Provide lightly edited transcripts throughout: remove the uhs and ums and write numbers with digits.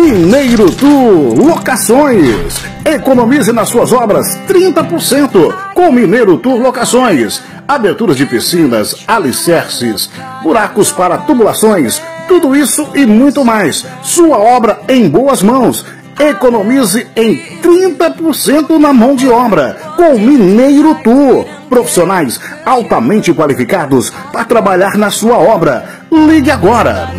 Mineiro Tour Locações. Economize nas suas obras 30% com Mineiro Tour Locações. Aberturas de piscinas, alicerces, buracos para tubulações, tudo isso e muito mais. Sua obra em boas mãos. Economize em 30% na mão de obra com Mineiro Tour. Profissionais altamente qualificados para trabalhar na sua obra. Ligue agora,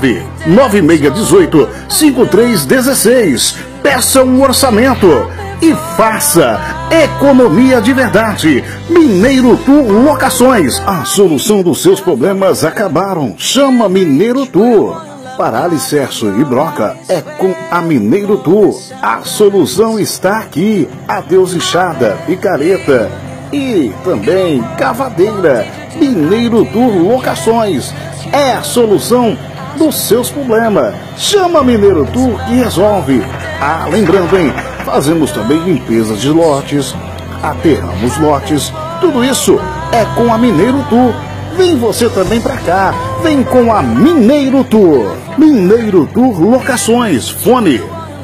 99618-5316. Peça um orçamento e faça economia de verdade. Mineiro Tour Locações. A solução dos seus problemas acabaram. Chama Mineiro Tour. Para alicerce e broca é com a Mineiro Tour. A solução está aqui. Adeus enxada, picareta e também cavadeira. Mineiro Tour Locações é a solução dos seus problemas. Chama Mineiro Tour e resolve. Ah, lembrando, hein? Fazemos também limpezas de lotes, aterramos lotes. Tudo isso é com a Mineiro Tour. Vem você também pra cá. Vem com a Mineiro Tour. Mineiro Tour Locações. Fone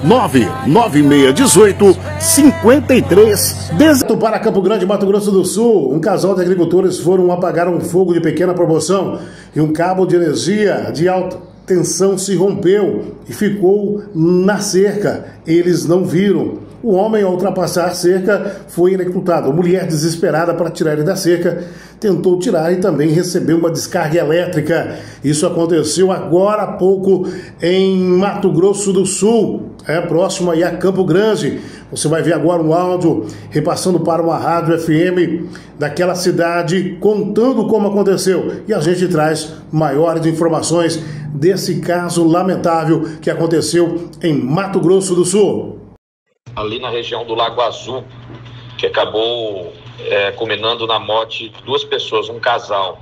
99618-5318. Para Campo Grande, Mato Grosso do Sul, um casal de agricultores foram apagar um fogo de pequena proporção e um cabo de energia de alta tensão se rompeu e ficou na cerca. Eles não viram. O homem, ao ultrapassar a cerca, foi eletrocutado. A mulher, desesperada para tirar ele da cerca, tentou tirar e também recebeu uma descarga elétrica. Isso aconteceu agora há pouco em Mato Grosso do Sul, próximo aí a Campo Grande. Você vai ver agora um áudio repassando para uma rádio FM daquela cidade, contando como aconteceu. E a gente traz maiores informações desse caso lamentável que aconteceu em Mato Grosso do Sul. Ali na região do Lago Azul, que acabou culminando na morte de duas pessoas, um casal.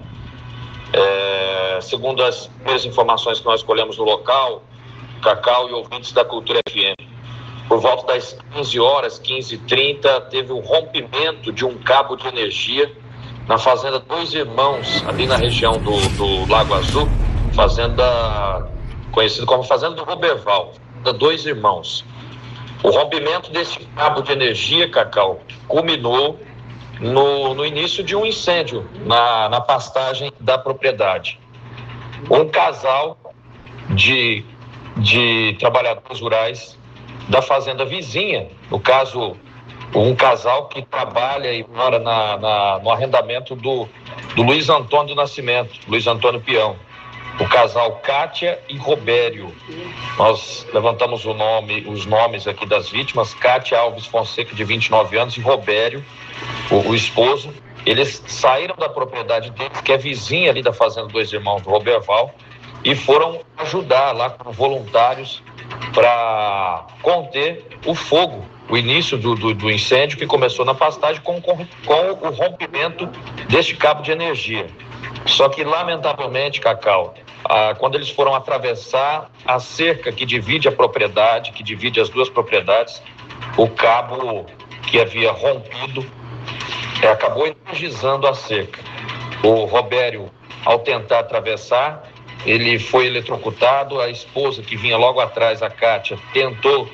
Segundo as primeiras informações que nós colhemos no local, Cacau e ouvintes da Cultura FM, por volta das 15 horas, 15h30, teve um rompimento de um cabo de energia na fazenda Dois Irmãos, ali na região do Lago Azul, fazenda conhecida como Fazenda do Roberval, da Dois Irmãos. O rompimento desse cabo de energia, Cacau, culminou no início de um incêndio na pastagem da propriedade. Um casal de trabalhadores rurais da fazenda vizinha, no caso, um casal que trabalha e mora no arrendamento do Luiz Antônio do Nascimento, Luiz Antônio Peão. O casal Kátia e Robério. Nós levantamos os nomes aqui das vítimas: Kátia Alves Fonseca, de 29 anos, e Robério, o esposo. Eles saíram da propriedade deles, que é vizinha ali da fazenda Dois Irmãos do Roberval, e foram ajudar lá com voluntários para conter o fogo, o início do incêndio que começou na pastagem com o rompimento deste cabo de energia. Só que, lamentavelmente, Cacau, quando eles foram atravessar a cerca que divide a propriedade, que divide as duas propriedades, o cabo que havia rompido acabou energizando a cerca. O Robério, ao tentar atravessar, ele foi eletrocutado. A esposa, que vinha logo atrás, a Kátia, tentou,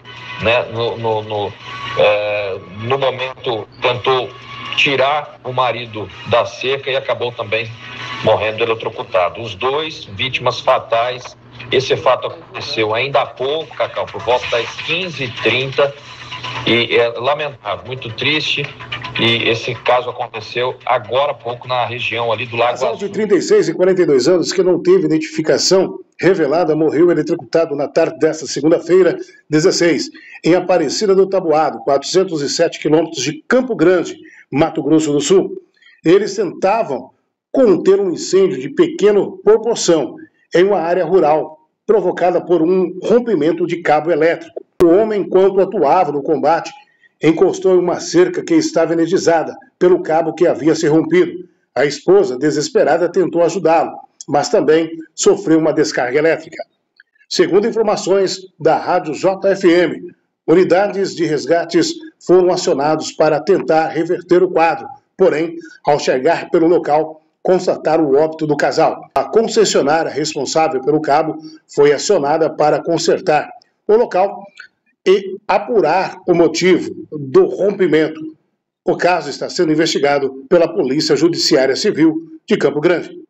no momento, tentou tirar o marido da cerca e acabou também morrendo eletrocutado. Os dois vítimas fatais. Esse fato aconteceu ainda há pouco, Cacau, por volta das 15h30, e é lamentável, muito triste. E esse caso aconteceu agora há pouco na região ali do Lago Azul. Casal de 36 e 42 anos que não teve identificação revelada morreu eletrocutado na tarde desta segunda-feira, 16, em Aparecida do Taboado, 407 quilômetros de Campo Grande, Mato Grosso do Sul. Eles tentavam conter um incêndio de pequena proporção em uma área rural, provocada por um rompimento de cabo elétrico. O homem, enquanto atuava no combate, encostou em uma cerca que estava energizada pelo cabo que havia se rompido. A esposa, desesperada, tentou ajudá-lo, mas também sofreu uma descarga elétrica. Segundo informações da Rádio JFM, unidades de resgates foram acionados para tentar reverter o quadro. Porém, ao chegar pelo local, constataram o óbito do casal. A concessionária responsável pelo cabo foi acionada para consertar. o local e apurar o motivo do rompimento. O caso está sendo investigado pela Polícia Judiciária Civil de Campo Grande.